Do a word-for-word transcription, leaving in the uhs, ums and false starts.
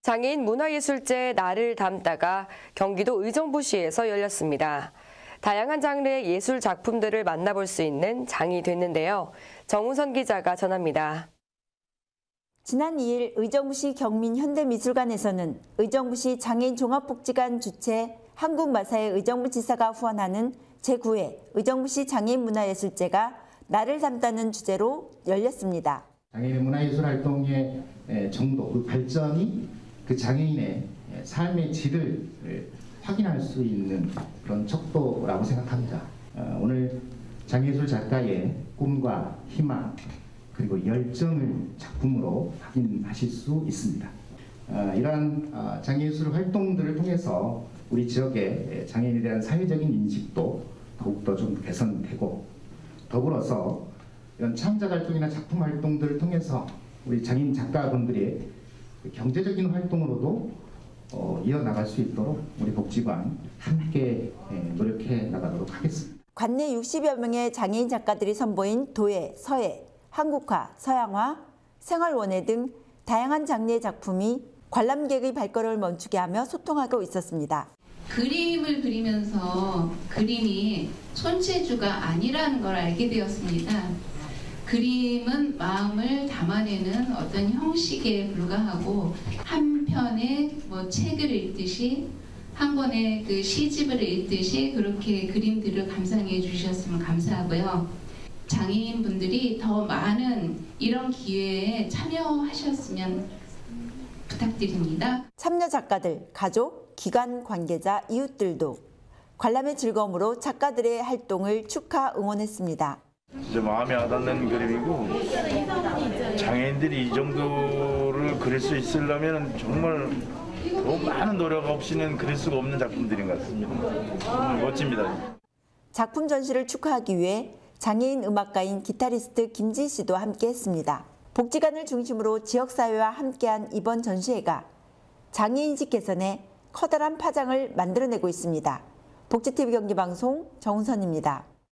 장애인 문화예술제 날을 담다가 경기도 의정부시에서 열렸습니다. 다양한 장르의 예술 작품들을 만나볼 수 있는 장이 됐는데요. 정우선 기자가 전합니다. 지난 이 일 의정부시 경민현대미술관에서는 의정부시 장애인 종합복지관 주최 한국마사회 의정부지사가 후원하는 제구 회 의정부시 장애인 문화예술제가 날을 담다는 주제로 열렸습니다. 장애인의 문화예술 활동의 정도, 그 발전이 그 장애인의 삶의 질을 확인할 수 있는 그런 척도라고 생각합니다. 오늘 장애예술 작가의 꿈과 희망 그리고 열정을 작품으로 확인하실 수 있습니다. 이러한 장애예술 활동들을 통해서 우리 지역의 장애인에 대한 사회적인 인식도 더욱더 좀 개선되고, 더불어서 이런 창작 활동이나 작품 활동들을 통해서 우리 장애인 작가분들의 경제적인 활동으로도 어, 이어나갈 수 있도록 우리 복지관 함께 노력해 나가도록 하겠습니다. 관내 육십여 명의 장애인 작가들이 선보인 도예, 서예, 한국화, 서양화, 생활원예 등 다양한 장르의 작품이 관람객의 발걸음을 멈추게 하며 소통하고 있었습니다. 그림을 그리면서 그림이 손재주가 아니라는 걸 알게 되었습니다. 그림은 마음을 담아내는 어떤 형식에 불과하고, 한 편의 뭐 책을 읽듯이, 한 권의 그 시집을 읽듯이 그렇게 그림들을 감상해 주셨으면 감사하고요. 장애인 분들이 더 많은 이런 기회에 참여하셨으면 부탁드립니다. 참여 작가들, 가족, 기관 관계자, 이웃들도 관람의 즐거움으로 작가들의 활동을 축하 응원했습니다. 진짜 마음에 와닿는 그림이고, 장애인들이 이 정도를 그릴 수 있으려면 정말 더 많은 노력 없이는 그릴 수가 없는 작품들인 것 같습니다. 정말 멋집니다. 작품 전시를 축하하기 위해 장애인 음악가인 기타리스트 김지 씨도 함께했습니다. 복지관을 중심으로 지역사회와 함께한 이번 전시회가 장애인식 개선에 커다란 파장을 만들어내고 있습니다. 복지티비 경기방송 정선입니다.